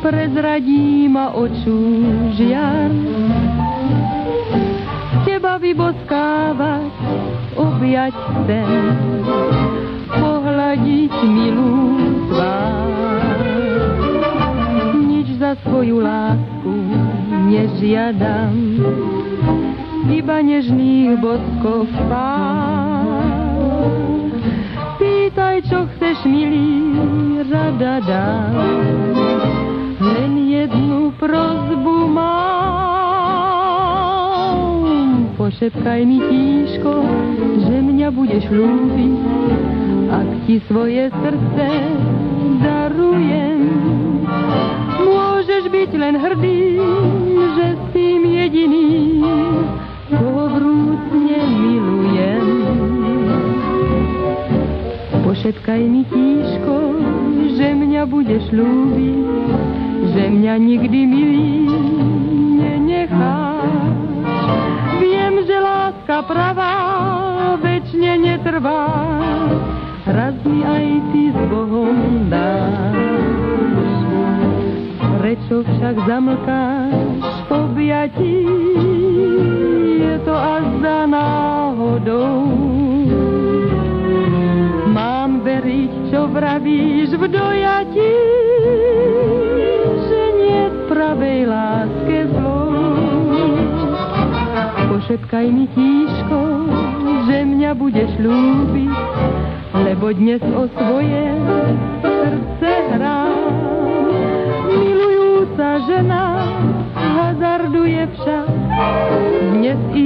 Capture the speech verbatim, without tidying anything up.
prezradí ma očú žiar. Teba vyboskávať, objať chcem, pohľadiť milú tvár. Nič za svoju lásku nežiadam, iba nežných bodkov pár. Pýtaj, čo chceš, milý, rada dám, len jednu prosbu mám. Pošepkaj mi tíško, že mňa budeš ľúbiť, ak ti svoje srdce darujem. Môžeš byť len hrdý, že s tým jediným, koho vrúcne milujem. Pošepkaj mi tíško, že mňa budeš ľúbiť, že mňa nikdy milý nenecháš. Viem, že láska pravá večne netrvá, raz mi aj ty s Bohom dáš. Prečo však zamlkáš v objatí, je to azda náhodou. Mám veriť, čo vravíš v dojatí, že nie v pravej láske zlou. Pošepkaj mi tíško, že mňa budeš ľúbiť, lebo dnes o svoje srdce hrám. Milujúca žena hazarduje však, dnes i